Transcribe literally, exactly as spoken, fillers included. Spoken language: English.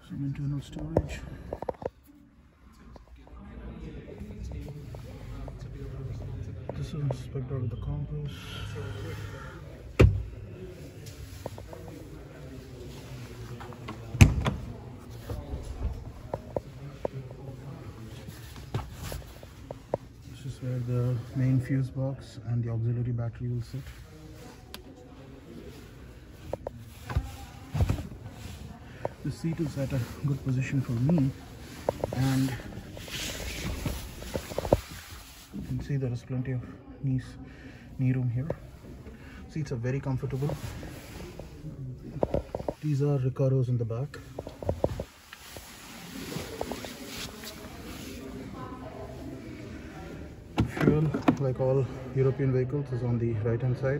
Some internal storage. This is inspector with the compass. This is where the main fuse box and the auxiliary battery will sit. The seat is at a good position for me, and you can see there is plenty of knee, knee room here. Seats are very comfortable. These are Ricardos in the back. Fuel, like all European vehicles, is on the right hand side.